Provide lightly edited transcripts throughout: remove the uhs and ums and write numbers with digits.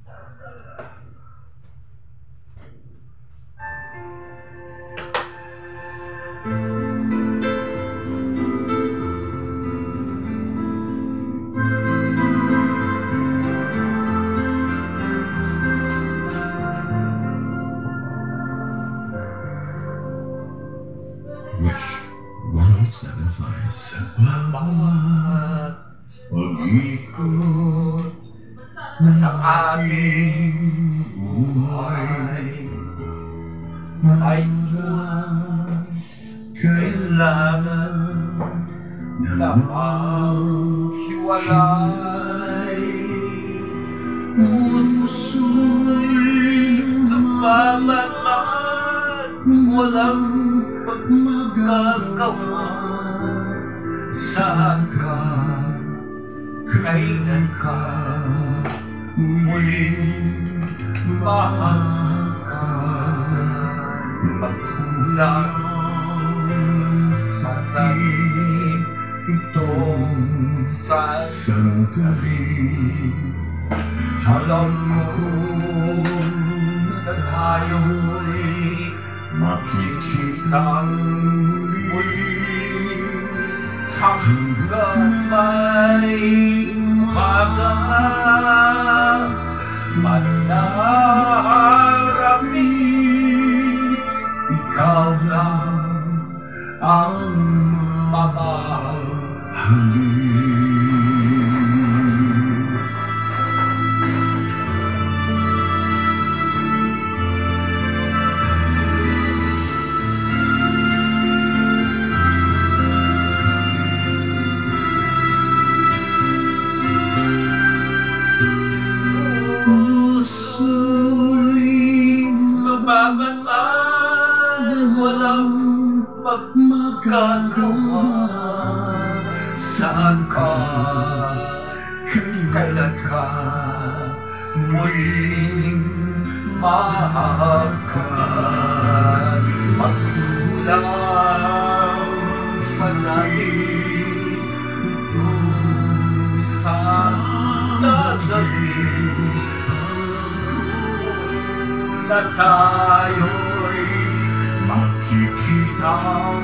Wish 107.5 sa bawat pag-ikot ng ating buhay ay kailangan na maghiwalay. Puso'y namamalat, walang magagawa. Saan ka, kailan ka muling makakapagkulang sa atin itong sandali. Alam ko na tayo'y makikitang muli hanggang may umaga. Manaramin ikaw lang ang mamahalin. Walang magagawa. Saan ka, kailan ka muling makakapagkulang sa atin itong sandali. Na tayo'y makikitang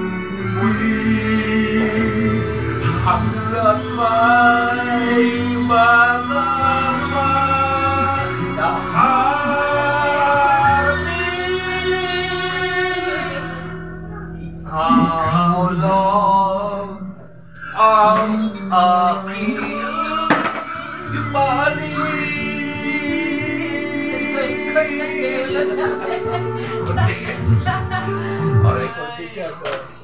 muli hanggang may mga manaharin. Ikaw lang ang aking balik. Alright, continue.